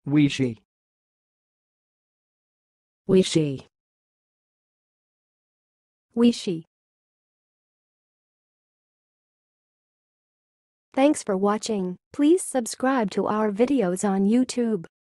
weeshee, weeshee, weeshee. Thanks for watching. Please subscribe to our videos on YouTube.